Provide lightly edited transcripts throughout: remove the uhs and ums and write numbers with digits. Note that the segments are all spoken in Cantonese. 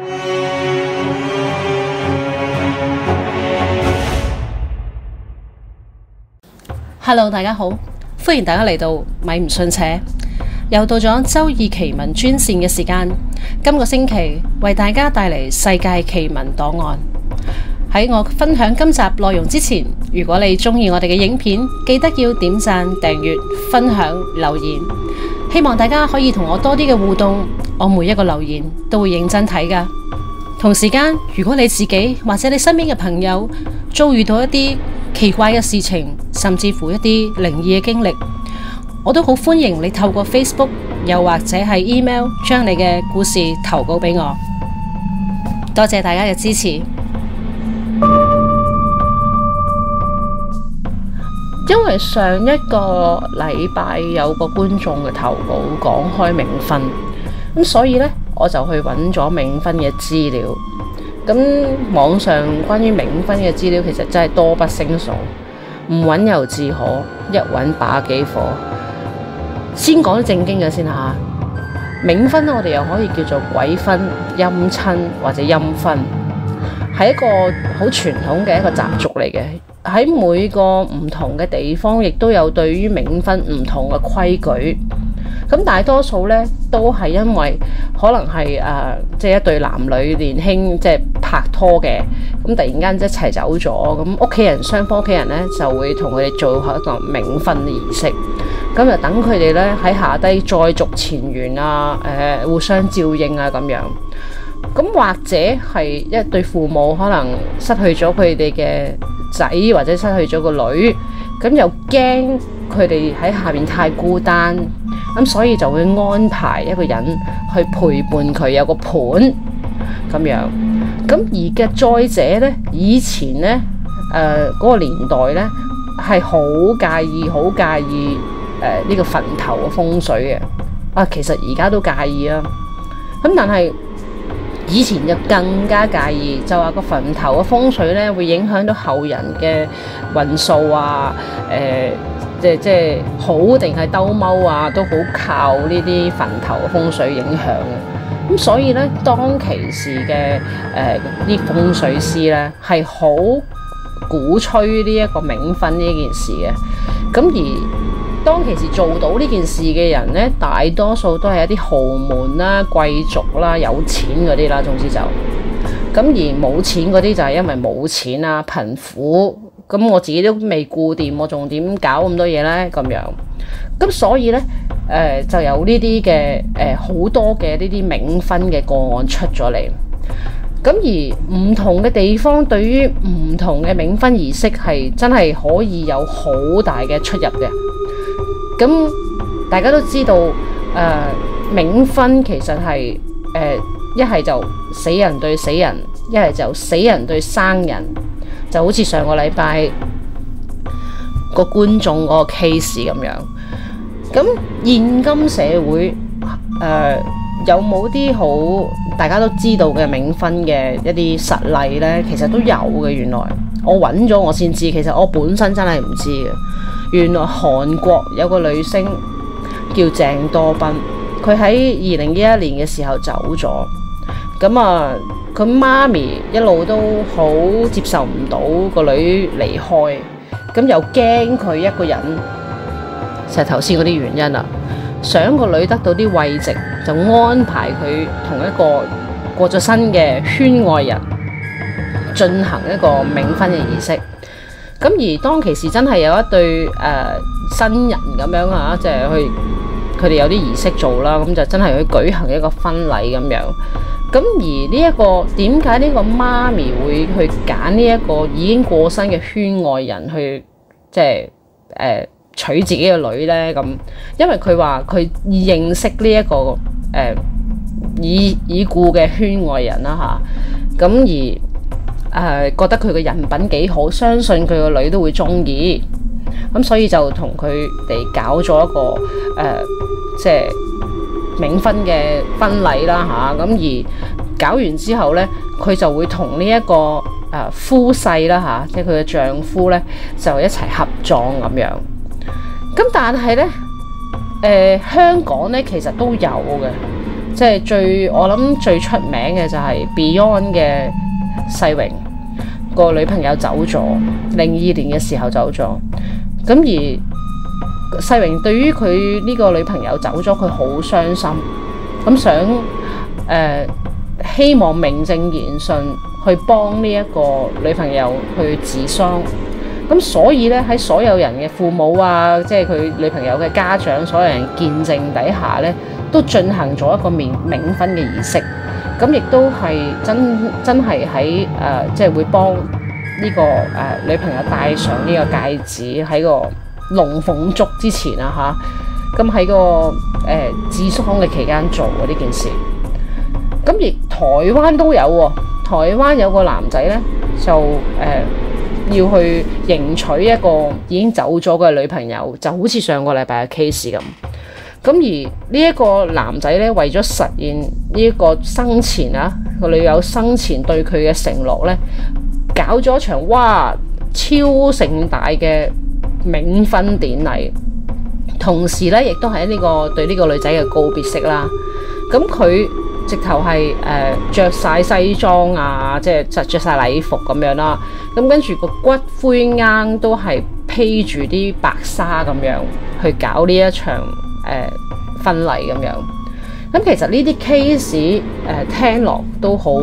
Hello， 大家好，歡迎大家嚟到米唔信邪，又到咗周二奇聞專線嘅時間。今個星期為大家帶嚟世界奇聞檔案。喺我分享今集內容之前，如果你中意我哋嘅影片，記得要點讚、訂閱、分享、留言。希望大家可以同我多啲嘅互動，我每一個留言都會認真睇㗎。同時間，如果你自己或者你身邊嘅朋友遭遇到一啲奇怪嘅事情，甚至乎一啲靈異嘅經歷，我都好歡迎你透過 Facebook 又或者係 email 將你嘅故事投稿俾我。多謝大家嘅支持。因為上一個禮拜有個觀眾嘅投稿講開冥婚，咁所以呢，我就去揾咗冥婚嘅資料。咁網上關於冥婚嘅資料其實真係多不勝數，唔揾又自可，一揾把幾火。先講正經嘅先吓，冥婚我哋又可以叫做鬼婚、陰親或者陰婚，係一個好傳統嘅一個習俗嚟嘅。喺每個唔同嘅地方，亦都有對於冥婚唔同嘅規矩。咁大多數呢，都係因為可能係即係一對男女年輕即係拍拖嘅，咁突然間一齊走咗，咁屋企人雙方屋企人呢，就會同佢哋做一個冥婚嘅儀式，咁就等佢哋呢喺下低再續前緣啊，互相照應啊咁樣。咁或者係一對父母可能失去咗佢哋嘅仔或者失去咗個女，咁又驚佢哋喺下面太孤單，咁所以就會安排一個人去陪伴佢，有個伴咁樣。咁而嘅再者呢，以前呢，嗰個年代呢，係好介意呢個墳頭嘅風水嘅。其實而家都介意啊。咁但係以前就更加介意，就話個墳頭嘅風水呢，會影響到後人嘅運數啊，即係好定係兜踎啊，都好靠呢啲墳頭嘅風水影響嘅。咁所以呢，當其時嘅啲風水師呢，係好鼓吹呢一個冥婚呢件事嘅。咁而當其時做到呢件事嘅人呢，大多數都係一啲豪門啦、貴族啦、有錢嗰啲啦，總之就咁。而冇錢嗰啲就係因為冇錢啦、貧苦。咁我自己都未顧掂，我仲點搞咁多嘢呢？咁樣咁所以呢，就有呢啲嘅好多嘅呢啲冥婚嘅個案出咗嚟。咁而唔同嘅地方對於唔同嘅冥婚儀式係真係可以有好大嘅出入嘅。咁大家都知道，冥婚其實係一係就死人對死人，一係就死人對生人，就好似上個禮拜個觀眾嗰個 case 咁樣。咁現今社會有冇啲好大家都知道嘅冥婚嘅一啲實例呢？其實都有嘅。原來我揾咗我先知，其實我本身真係唔知嘅。原來韓國有個女星叫鄭多彬，佢喺2011年嘅時候走咗。咁佢媽咪一路都好接受唔到個女離開，咁又驚佢一個人，就係頭先嗰啲原因啦。想個女得到啲慰藉，就安排佢同一個過咗身嘅圈外人進行一個冥婚嘅儀式。咁而當其時真係有一對新人咁樣啊，即係佢哋有啲儀式做啦，咁就真係去舉行一個婚禮咁樣。咁而呢一個點解呢個媽咪會去揀呢一個已經過身嘅圈外人去即係娶自己嘅女呢？咁因為佢話佢認識呢一個已故嘅圈外人啦嚇，咁而覺得佢嘅人品幾好，相信佢個女都會中意，咁所以就同佢哋搞咗一個即係冥婚嘅婚禮啦嚇。咁而搞完之後呢，佢就會同呢一個夫婿啦嚇，即係佢嘅丈夫呢，就一齊合葬咁樣。咁但係呢，香港呢其實都有嘅， 即係我諗最出名嘅就係 Beyond 嘅世榮個女朋友走咗，02年嘅時候走咗。咁而世榮對於佢呢個女朋友走咗，佢好傷心，咁想希望名正言順去幫呢一個女朋友去治喪。咁所以咧，喺所有人嘅父母啊，即係佢女朋友嘅家長，所有人見證底下咧，都進行咗一個冥婚嘅儀式。咁亦都係真係喺即係會幫呢個女朋友戴上呢個戒指喺個龍鳳燭之前啊嚇。咁喺個治喪嘅期間做呢件事。咁而台灣都有喎，台灣有個男仔咧就要去迎娶一個已經走咗嘅女朋友，就好似上個禮拜嘅 case 咁。咁而呢一個男仔咧，為咗實現呢一個生前個女友生前對佢嘅承諾咧，搞咗一場超盛大嘅冥婚典禮，同時咧亦都係呢個對呢個女仔嘅告別式啦。咁佢直頭係着晒西裝啊，即係着晒禮服咁樣啦。咁跟住個骨灰罌都係披住啲白紗咁樣去搞呢一場婚禮咁樣。咁其實呢啲 case 聽落都好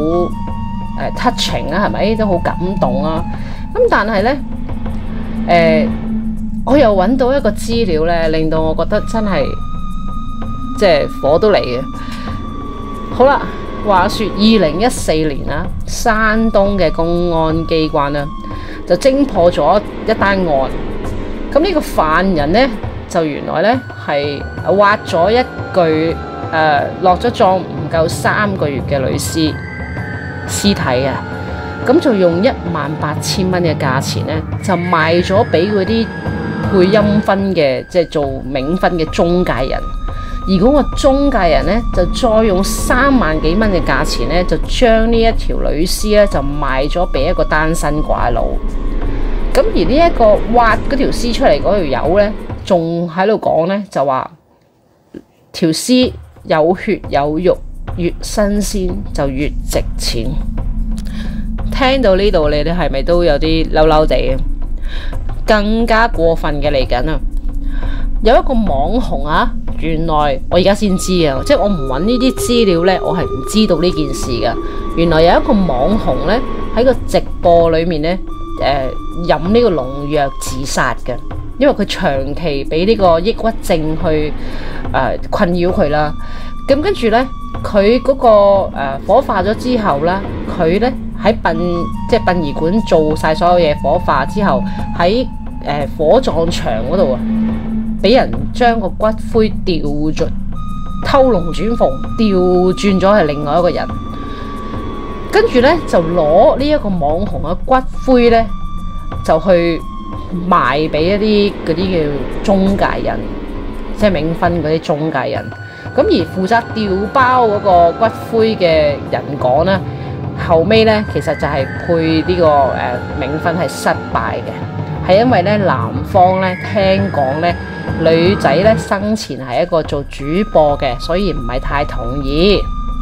touching 啊，係咪都好感動啊？咁但係咧我又揾到一個資料咧，令到我覺得真係即係火都嚟嘅。好啦，話說2014年啦，山東嘅公安機關啦就偵破咗一單案。咁呢個犯人呢，就原來呢係挖咗一具落咗葬唔夠3個月嘅女屍體啊。咁就用18000蚊嘅價錢呢，就賣咗俾嗰啲配陰婚嘅，即係做冥婚嘅中介人。而嗰個中介人呢，就再用3萬幾蚊嘅價錢呢，就將呢一條女屍呢，就賣咗俾一個單身寡佬。咁而呢一個挖嗰條屍出嚟嗰條友呢，仲喺度講呢，就話條屍有血有肉，越新鮮就越值錢。聽到呢度，你哋係咪都有啲嬲嬲地？更加過分嘅嚟緊啊！有一個網紅啊，原來我而家先知啊，即係我唔揾呢啲資料呢，我係唔知道呢件事噶。原來有一個網紅呢，喺個直播裏面呢，飲呢個農藥自殺嘅，因為佢長期俾呢個抑鬱症去困擾佢啦。咁跟住呢，佢嗰個火化咗之後呢，佢呢喺殯儀館做晒所有嘢，火化之後喺火葬場嗰度啊，俾人將個骨灰偷龍轉鳳，調轉咗係另外一個人。跟住呢，就攞呢一個網紅嘅骨灰呢，就去賣俾一啲嗰啲叫中介人，即係冥婚嗰啲中介人。咁而負責調包嗰個骨灰嘅人講呢，後尾呢，其實就係配呢個冥婚係失敗嘅，係因為呢，男方呢，聽講呢，女仔呢生前係一個做主播嘅，所以唔係太同意。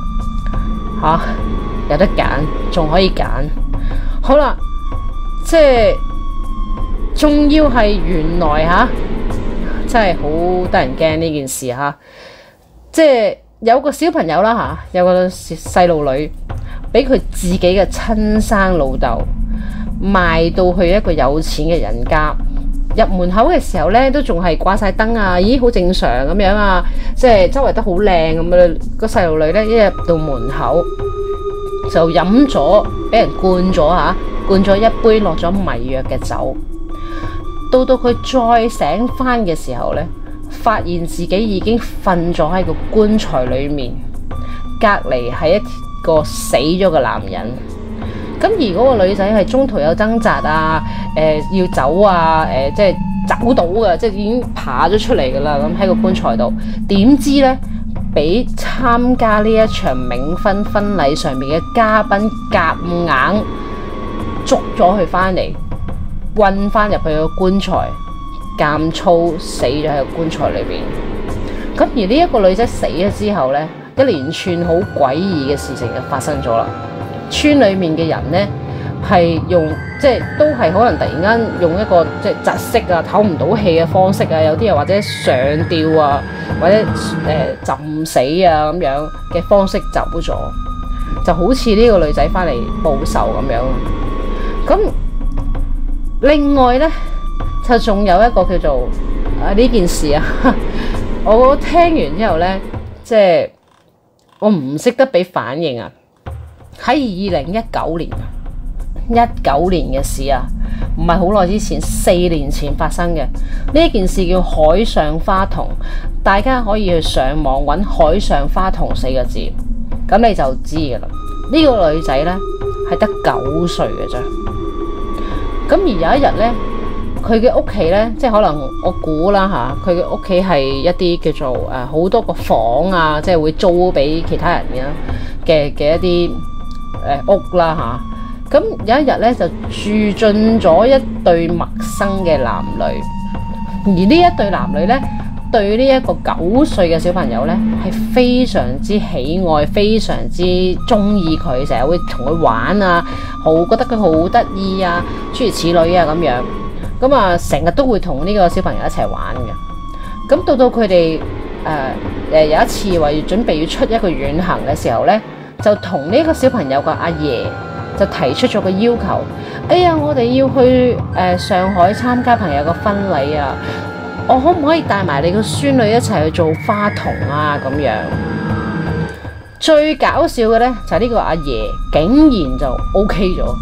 有得揀，仲可以揀。好啦，即係仲要係原來真係好得人驚呢件事即係有個小朋友啦有個細路女俾佢自己嘅親生老豆賣到去一個有錢嘅人家。入門口嘅時候呢，都仲係掛晒燈啊，咦，好正常咁樣啊，即係周圍都好靚咁樣。個細路女呢，一入到門口就飲咗，俾人灌咗一杯落咗迷藥嘅酒。到佢再醒翻嘅時候呢，發現自己已經瞓咗喺個棺材裏面，隔離係一個死咗嘅男人。咁而嗰個女仔係中途有掙扎啊，要走啊，即係走到嘅，即係已經爬咗出嚟噶啦。咁喺個棺材度，點知呢，俾參加呢一場冥婚婚禮上面嘅嘉賓夾硬捉咗佢翻嚟，運翻入去個棺材，監粗死咗喺個棺材裏邊。咁而呢一個女仔死咗之後呢， 一連串好詭異嘅事情就發生咗啦。村裏面嘅人咧係用即係都係可能突然間用一個即係窒息啊、唞唔到氣嘅方式啊，有啲人或者上吊啊，或者浸死啊咁樣嘅方式走咗，就好似呢個女仔翻嚟報仇咁樣。咁另外咧就仲有一個叫做呢件事啊，我聽完之後咧，即係我唔識得俾反應啊。喺2019年，19年嘅事啊，唔係好耐之前，4年前發生嘅呢件事叫海上花童，大家可以去上網揾海上花童4個字，咁你就知噶啦。呢個女仔呢係得9歲嘅啫，咁而有一日呢，佢嘅屋企呢，即係可能我估啦嚇，佢嘅屋企係一啲叫做好多個房啊，即係會租俾其他人嘅一啲屋啦嚇。咁有一日咧就住進咗一對陌生嘅男女，而呢一對男女咧對呢一個9歲嘅小朋友咧係非常之喜愛，非常之中意佢，成日會同佢玩啊，覺得佢好得意啊，諸如此類啊咁樣。咁啊，成日都會同呢個小朋友一齊玩嘅。咁到佢哋有一次話要準備要出一個遠行嘅時候咧，就同呢個小朋友嘅阿爺就提出咗個要求。哎呀，我哋要去上海參加朋友嘅婚禮啊！我可唔可以帶埋你個孫女一齊去做花童啊？咁樣最搞笑嘅咧就係呢個阿爺竟然就 OK 咗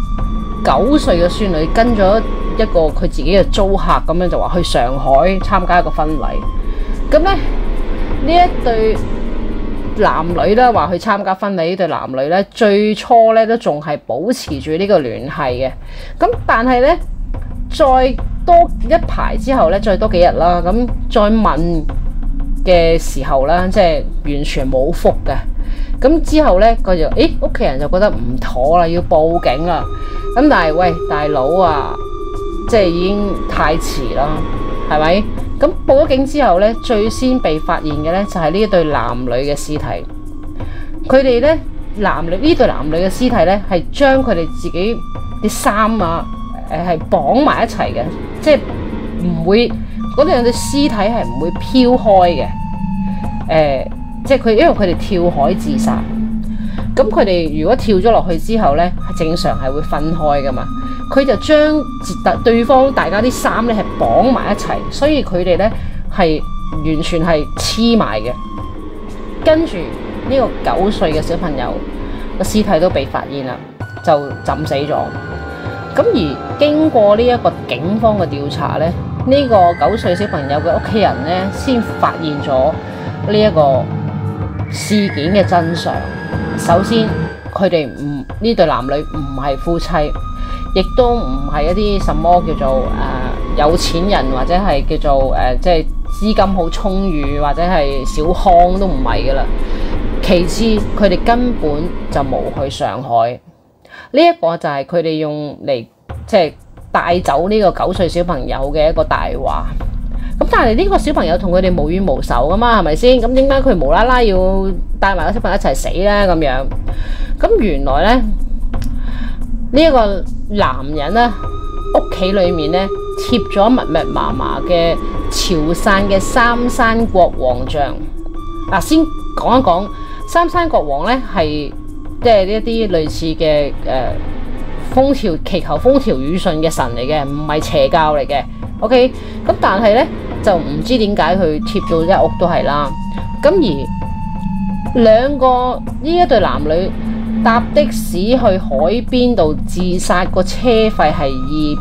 ，9歲嘅孫女跟咗一個佢自己嘅租客咁樣就話去上海參加一個婚禮。咁咧呢一對男女咧話去參加婚禮，呢對男女咧最初咧都仲係保持住呢個聯繫嘅。咁但係咧再多一排之後咧，再多幾日啦，咁再問嘅時候咧，即係完全冇覆嘅。咁之後咧佢就屋企人就覺得唔妥啦，要報警啦。咁但係喂大佬啊，即係已經太遲啦，係咪？咁報咗警之後咧，最先被發現嘅咧就係呢一對男女嘅屍體。佢哋咧呢對男女嘅屍體咧係將佢哋自己啲衫啊係綁埋一齊嘅，即係唔會嗰兩對屍體係唔會飄開嘅。即係因為佢哋跳海自殺。咁佢哋如果跳咗落去之後咧，係正常係會分開噶嘛。佢就將對方大家啲衫咧係綁埋一齊，所以佢哋咧係完全係黐埋嘅。跟住呢個9歲嘅小朋友個屍體都被發現啦，就浸死咗。咁而經過呢一個警方嘅調查咧，呢個9歲小朋友嘅屋企人咧先發現咗呢一個事件嘅真相。首先，佢哋呢對男女唔係夫妻，亦都唔係一啲什麼叫做有錢人，或者係叫做即係資金好充裕，或者係小康都唔係噶啦。其次，佢哋根本就冇去上海。呢一個就係佢哋用嚟即係帶走呢個9歲小朋友嘅一個大話。咁但係呢個小朋友同佢哋無冤無仇噶嘛，係咪先？咁點解佢無啦啦要帶埋個小朋友一齊死咧？咁樣咁原來咧呢一個男人咧屋企裏面咧貼咗密密麻麻嘅潮汕嘅三山國王像。先講一講三山國王咧係即係一啲類似嘅祈求風調雨順嘅神嚟嘅，唔係邪教嚟嘅。OK， 咁但係咧就唔知點解佢貼咗一屋都係啦。咁而兩個呢一對男女搭的士去海邊度自殺，個車費係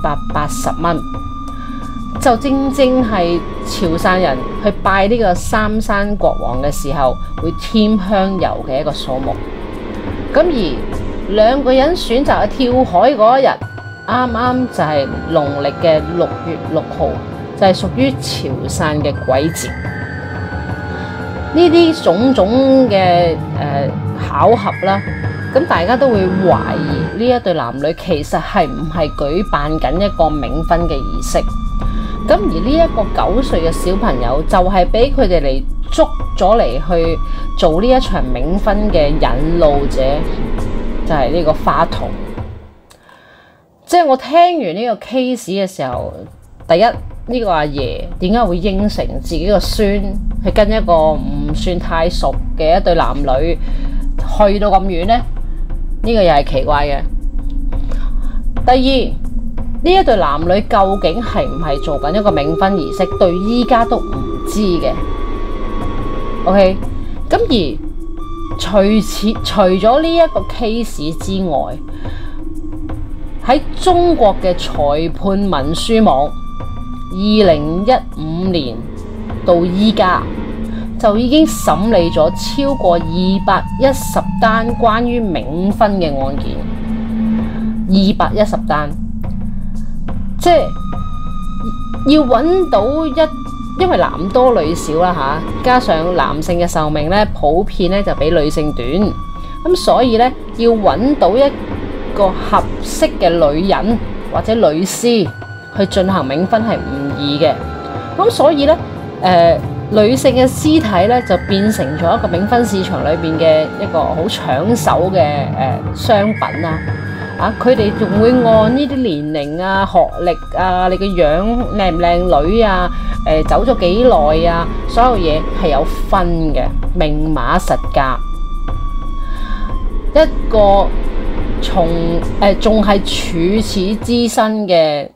280蚊，就正正係潮汕人去拜呢個三山國王嘅時候會添香油嘅一個數目。咁而兩個人選擇去跳海嗰一日，啱啱就係農曆嘅6月6號，就係屬於潮汕嘅鬼節。呢啲種種嘅巧合啦，咁大家都會懷疑呢一對男女其實係唔係舉辦緊一個冥婚嘅儀式。 咁而呢一個9歲嘅小朋友就係俾佢哋嚟捉咗嚟去做呢一場冥婚嘅引路者，就係呢個花童。即係我聽完呢個 case 嘅時候，第一，呢個阿爺點解會應承自己個孫去跟一個唔算太熟嘅一對男女去到咁遠呢？呢個又係奇怪嘅。第二，呢一對男女究竟係唔係做緊一個冥婚儀式，對依家都唔知嘅。OK， 咁而除咗呢一個 case 之外，喺中國嘅裁判文書網，2015年到依家就已經審理咗超過210單關於冥婚嘅案件，210單，即係要揾到因為男多女少啦嚇，加上男性嘅壽命咧普遍咧就比女性短，咁所以咧要揾到一個合適嘅女人或者女屍去進行冥婚係唔易嘅，咁所以咧女性嘅屍體咧就變成咗一個冥婚市場裏邊嘅一個好搶手嘅商品啊！佢哋仲會按呢啲年齡啊、學歷啊、你個樣靚唔靚女啊、走咗幾耐啊，所有嘢係有分嘅，明碼實價。一個仲係處此之身嘅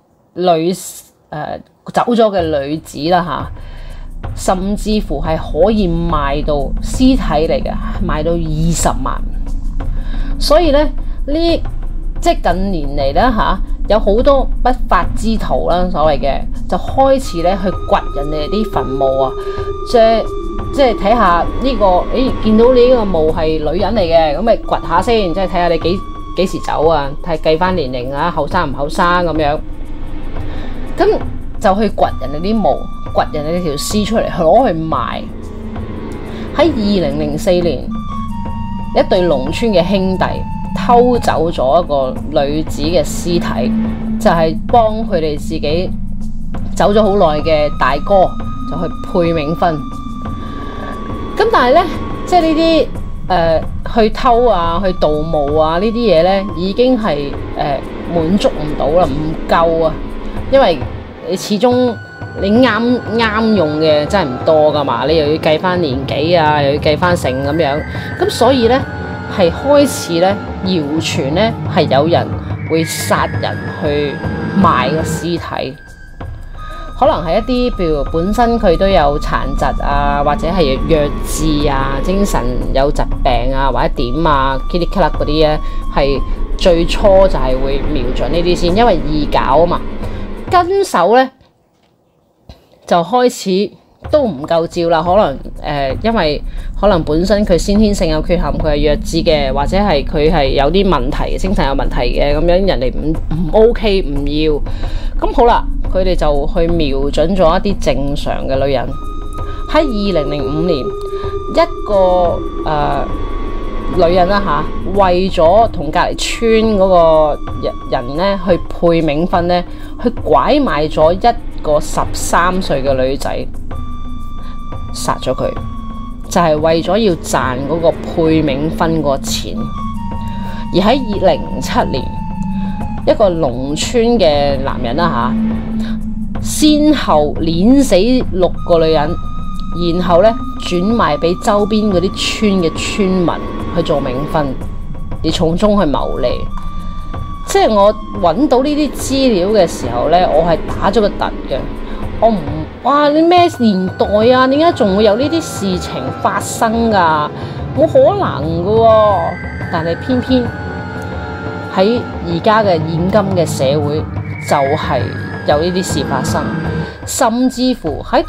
走咗嘅女子啦嚇，甚至乎係可以賣到屍體嚟嘅，賣到20萬。所以咧即係近年嚟咧嚇，有好多不法之徒啦，所謂嘅就開始咧去掘人哋啲墳墓啊，即係睇下呢個，見到你呢個墓係女人嚟嘅，咁咪掘下先，即係睇下你幾時走啊，睇計翻年齡啊，後生唔後生咁樣，咁就去掘人哋啲墓，掘人哋條屍出嚟攞去賣。喺2004年，一對農村嘅兄弟偷走咗一個女子嘅屍體，就係幫佢哋自己走咗好耐嘅大哥就去配冥婚。咁但係咧，即係呢啲去偷啊、去盜墓啊呢啲嘢咧，已經係滿足唔到啦，唔夠啊，因為你始終你啱用嘅真係唔多噶嘛，你又要計翻年紀啊，又要計翻成咁樣，咁所以咧係開始咧謠傳咧係有人會殺人去賣個屍體，可能係一啲譬如本身佢都有殘疾啊，或者係弱智啊、精神有疾病啊，或者點啊、噼里咔啦嗰啲咧，係最初就係會瞄準呢啲先，因為易搞啊嘛。跟手咧就開始都唔夠照啦，可能因為可能本身佢先天性有缺陷，佢係弱智嘅，或者係佢係有啲問題，精神有問題嘅，咁樣人哋唔 OK 唔要，咁好啦，佢哋就去瞄準咗一啲正常嘅女人。喺2005年，一個女人啦嚇，為咗同隔離村嗰個人咧去配冥婚咧，去拐賣咗一個13歲嘅女仔，殺咗佢，就係為咗要賺嗰個配冥婚個錢。而喺2007年，一個農村嘅男人啦嚇，先後碾死6個女人，然後咧轉賣俾周邊嗰啲村嘅村民去做冥婚，而從中去牟利。即係我揾到呢啲資料嘅時候咧，我係打咗個突嘅。哇！你咩年代啊？點解仲會有呢啲事情發生㗎？冇可能㗎喎！但係偏偏喺而家嘅現今嘅社會，就係有呢啲事發生。甚至乎喺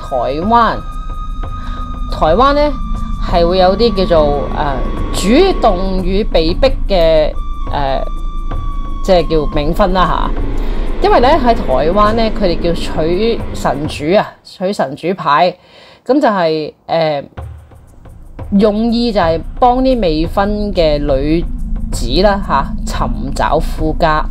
台灣咧係會有啲叫做主動與被逼嘅即係叫冥婚啦嚇。因為咧喺台灣咧，佢哋叫取神主啊，取神主牌，咁就係用意就係幫啲未婚嘅女子啦嚇尋找夫家，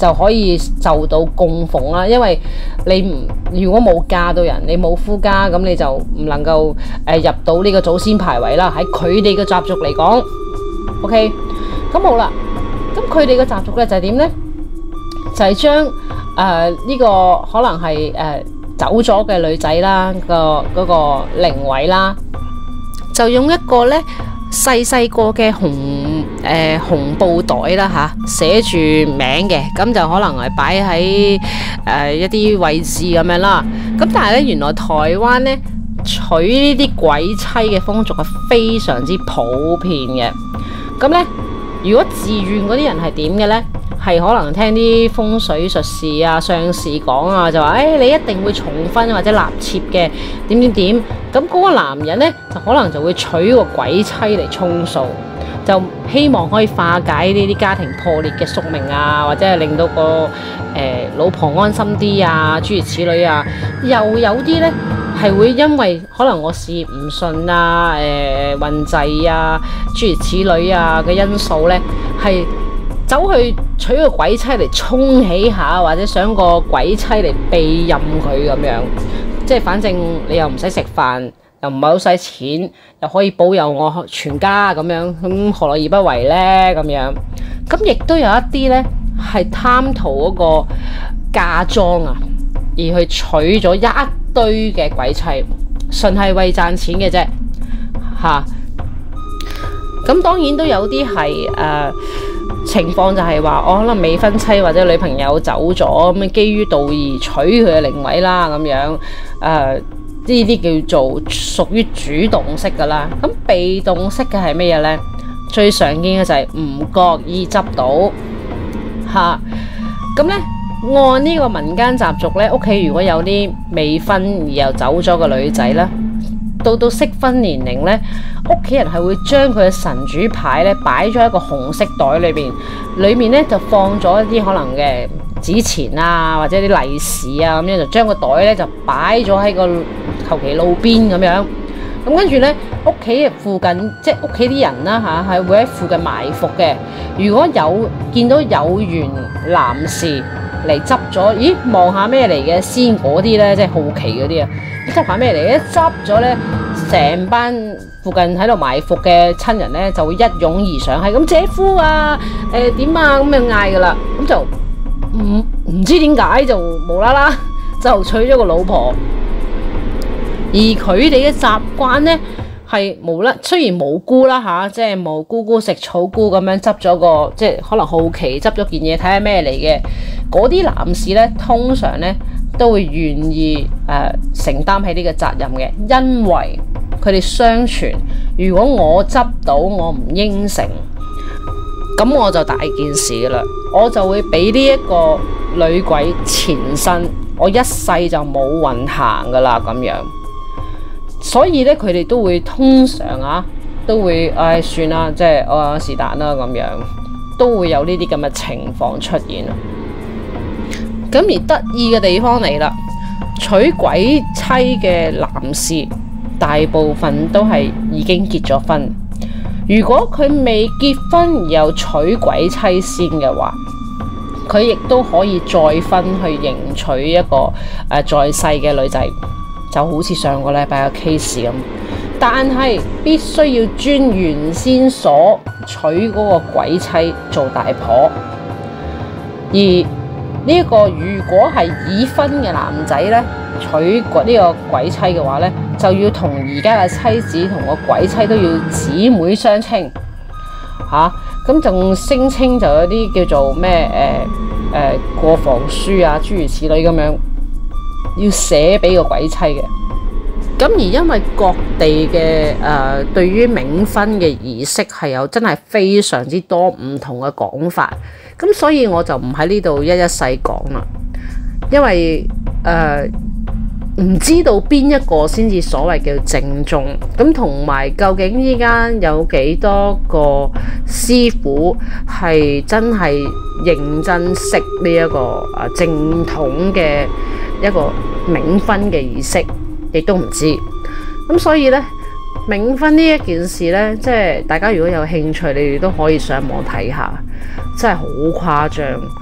就可以受到供奉啦。因為如果冇嫁到人，你冇夫家，咁你就唔能夠入到呢個祖先牌位啦。喺佢哋嘅習俗嚟講 ，OK， 咁好啦。咁佢哋嘅習俗咧就係點咧？就係將呢個可能係走咗嘅女仔啦，嗰個靈位啦，就用一個咧細個嘅紅布袋啦吓，寫住名嘅，咁就可能係擺喺一啲位置咁樣啦。咁但係咧，原來台灣咧娶呢啲鬼妻嘅風俗係非常之普遍嘅。咁咧，如果自願嗰啲人係點嘅咧？係可能聽啲風水術士啊、相士講啊，就話你一定會重婚或者納妾嘅點。咁嗰個男人呢，就可能就會娶個鬼妻嚟充數，就希望可以化解呢啲家庭破裂嘅宿命啊，或者係令到個老婆安心啲啊，諸如此類啊。又有啲呢，係會因為可能我事業唔順啊、運滯啊、諸如此類啊嘅因素呢，係走去娶個鬼妻嚟沖起下，或者想個鬼妻嚟庇蔭佢咁樣，即係反正你又唔使食飯，又唔係好使錢，又可以保佑我全家咁樣，咁何樂而不為呢？咁樣，咁亦都有一啲呢係貪圖嗰個嫁妝啊，而去娶咗一堆嘅鬼妻，純係為賺錢嘅啫嚇。咁當然都有啲係情況就係話，我可能未婚妻或者女朋友走咗，咁基於道義娶佢嘅靈位啦，咁樣呢啲叫做屬於主動式噶啦。咁被動式嘅係咩嘢呢？最常見嘅就係唔覺意執到嚇。咁呢，按呢個民間習俗呢，屋企如果有啲未婚而又走咗嘅女仔呢，到適婚年齡呢，屋企人係會將佢嘅神主牌呢擺咗喺一個紅色袋裏邊，裏面呢就放咗一啲可能嘅紙錢啊，或者啲利是啊，咁樣就將個袋呢就擺咗喺個求其路邊咁樣。咁跟住呢，屋企附近即係屋企啲人啦嚇，係會喺附近埋伏嘅。如果見到有緣男士嚟執咗，咦，望下咩嚟嘅先，嗰啲呢，即係好奇嗰啲啊！執下咩嚟嘅？執咗呢，成班附近喺度埋伏嘅親人呢，就會一擁而上，係咁姐夫啊，點啊咁樣嗌噶啦，咁就唔知點解就無啦啦就娶咗個老婆。而佢哋嘅習慣呢，係雖然無辜啦嚇，即係無辜菇食草菇咁樣執咗個，即係可能好奇執咗件嘢睇下咩嚟嘅。嗰啲男士呢，通常呢都會願意承擔起呢個責任嘅，因為佢哋相傳，如果我執到我唔應承，咁我就大件事噶啦，我就會俾呢一個女鬼纏身，我一世就冇運行噶啦咁樣。所以咧，佢哋都會通常都會算啦，即係是但啦咁樣，都會有呢啲咁嘅情況出現。咁而得意嘅地方嚟啦，娶鬼妻嘅男士大部分都係已經結咗婚。如果佢未結婚而又娶鬼妻先嘅話，佢亦都可以再婚去迎娶一個在世嘅女仔。就好似上個禮拜嘅 case 咁，但係必須要遵原先所娶嗰個鬼妻做大婆。而呢一個如果係已婚嘅男仔呢，娶呢個鬼妻嘅話呢，就要同而家嘅妻子同個鬼妻都要姊妹相稱嚇。咁仲聲稱就有啲叫做咩過房書啊，諸如此類咁樣。要寫俾個鬼妻嘅。咁而因為各地嘅對於冥婚嘅儀式係有真係非常之多唔同嘅講法，咁所以我就唔喺呢度一細講啦，因為唔知道邊一個先至所謂叫正宗，咁同埋究竟依家有幾多個師傅係真係認真識呢一個正統嘅一個冥婚嘅儀式，亦都唔知。咁所以呢，冥婚呢一件事呢，即係大家如果有興趣，你哋都可以上網睇下，真係好誇張。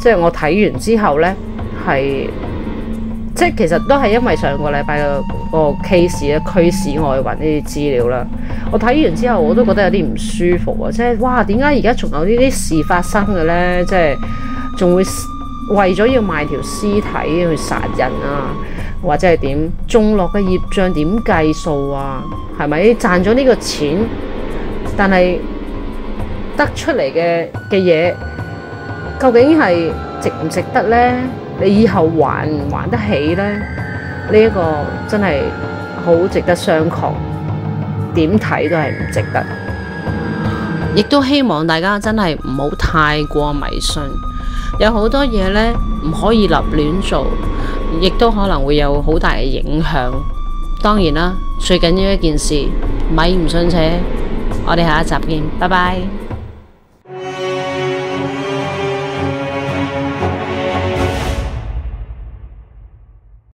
即係我睇完之後呢，係即係其實都係因為上個禮拜個 case 咧，驅使我去揾呢啲資料啦。我睇完之後，我都覺得有啲唔舒服啊！即係哇，點解而家仲有呢啲事發生嘅呢？即係仲會為咗要賣條屍體去殺人啊，或者係點種落嘅業障點計數啊？係咪賺咗呢個錢，但係得出嚟嘅嘢，究竟係值唔值得呢？你以後還唔還得起呢？呢一個真係好值得商榷，點睇都係唔值得。亦都希望大家真係唔好太過迷信，有好多嘢呢唔可以立亂做，亦都可能會有好大嘅影響。當然啦，最緊要一件事，咪唔信邪。我哋下一集見，拜拜。